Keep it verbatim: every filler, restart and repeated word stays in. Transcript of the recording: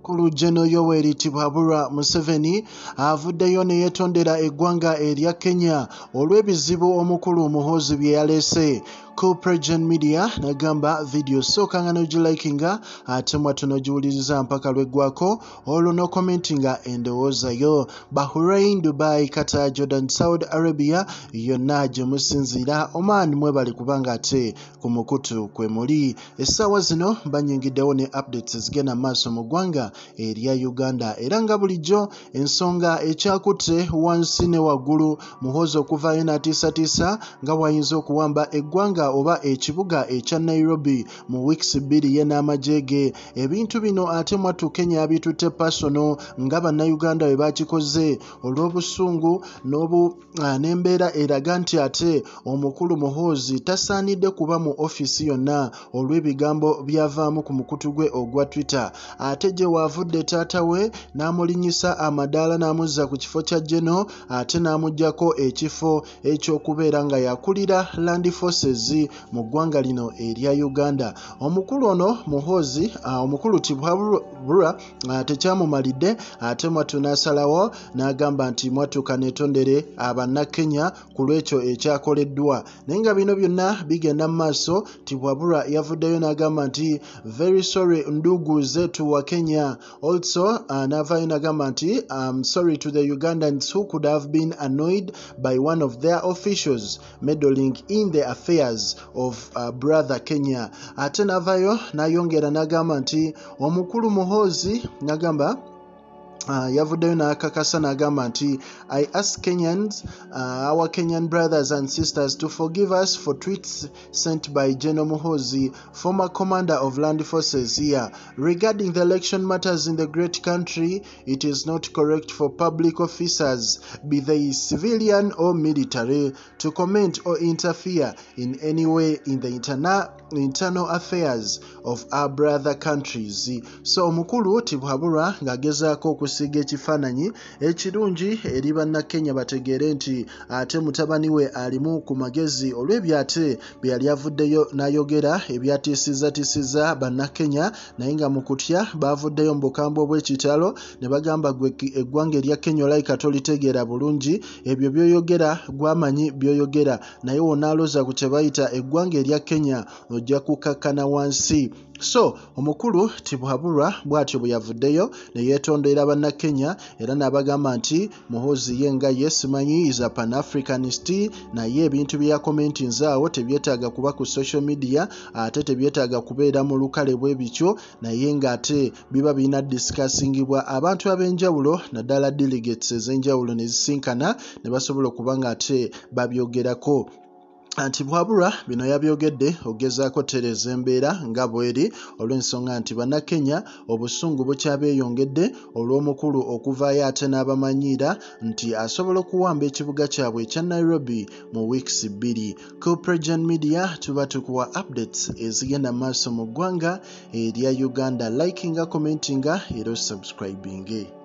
omukulu Jeno Yoweri Tibwabura Museveni avuddeyo ne yeetondera eggwanga erya Kenya olw'ebizibu omukulu Muhoozi bye yaleese. Ku PROJOURN Media nagamba video sooka nga n'ogilikinga ate mwatu n'ogiwuliriza mpaka lweggwako olwo n'okomentinga endowooza yo. Bahrain, Dubai, Qatar, Jordan, Saudi Arabia yonna gye musinziira Oman mwebali kubanga ate ku mukutu kwe muli. Essaawa zino banyingiddewo ne updates ezigenda maaso mu ggwanga erya Uganda era nga bulijjo ensonga ekyakutte wansi ne waggulu Muhoozi okuvaayo n'atiisatiisa nga wayinza okuwamba eggwanga oba ekibuga ekya Nairobi mu wiiki bbiri ye n'amagye ge. Ebintu bino ate mwattu Kenya abitutte pasono nga bannayuganda bwe bakikoze olw'obusungu n'obu n'embeera eraga nti ate omukulu Muhoozi tasaanidde kuba mu ofiisi yonna olw'ebigambo byavaamu ku mukutu gwe ogwa Twitter. Ate gye waavudde taata we n'amulinyisa amadaala n'amuzza ku kifo kya Jeno ate n'amuggyako ekifo eky'okubeera nga yakulira Land Forces mu ggwanga lino erya Uganda. Omukulu ono Muhoozi uh, omukulu Tibwabura uh, tekyamumalidde ate mwattu n'asalawo n'agamba nti mwattuka neetondere AbanaKenya ku lw'ekyo ekyakoleddwa. Naye nga bino byonna bigenda mu maaso, Tibwabura yavuddeyo n'agamba nti very sorry ndugu zetu wa Kenya. Also uh, n'avaayo n'agamba nti um, sorry to the Ugandans who could have been annoyed by one of their officials meddling in the affairs of uh, brother Kenya. Ate n'avaayo n'ayongera n'agamba nti omukulu Muhoozi n'agamba Uh, yavuddeyo n'akakasa n'agamba nti I ask Kenyans, uh, our Kenyan brothers and sisters to forgive us for tweets sent by General Muhoozi, former commander of land forces here. Regarding the election matters in the great country, it is not correct for public officers, be they civilian or military, to comment or interfere in any way in the interna internal affairs of our brother countries. So omukulu Tibwabura ng'agezaako okusiga ekifaananyi ekirungi eri bannakenya bategeere nti ate mutabani we alimu ku magezi olw'ebyate bye yali avuddeyo n'ayogera ebyatiisizatiisiza bannakenya, naye nga mu kutya baavuddeyo mu bukambwe bw'ekitalo ne bagamba gwe eggwanga erya Kenya olayika tolitegeera bulungi, ebyo by'oyogera gwamanyi by'oyogera, naye wonaalooza ku kye bayita eggwanga erya Kenya ojja kukakkana wansi. So omukulu Tibwabura bw'atyo bwe yavuddeyo ne yeetondera bannakenya era n'abagamba nti Muhoozi ye nga ye simanyi is a pan-Africanist, naye ebintu bye yakomentinze awo tebyetaaga kuba ku social media ate tebyetaaga kubeera mu lukale bwe bityo, naye ng'ate biba birina discussingibwa abantu ab'enjawulo naddala delegates ez'enjawulo ne zisinkana ne basobola okuba ng'ate babyogerako. Tibwabura bino yabyogedde ogezaako tereeza embeera nga bweri olw'ensonga nti bannakenya obusungu bukyabeeyongedde olw'omukulu okuvaayo ate n'abamanyiira nti asobola okuwamba ekibuga kyabwe ekya Nairobi mu wiiki bbiri. Ku PROJOURN Media tuba tukuwa updates ezigenda maaso mu ggwanga erya Uganda. Likinga, commentinga era subscribinge.